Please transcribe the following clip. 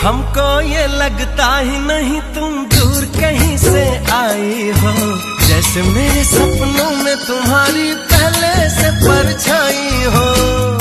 हमको ये लगता ही नहीं तुम दूर कहीं से आई हो, जैसे मेरे सपनों में तुम्हारी पहले से परछाई हो।